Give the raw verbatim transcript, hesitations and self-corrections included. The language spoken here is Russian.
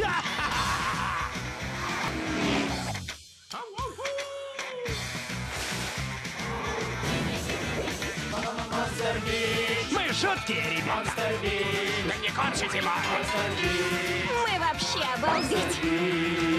Мы шутки, ребята. Да не кончите, Марк. Мы вообще обалдеть.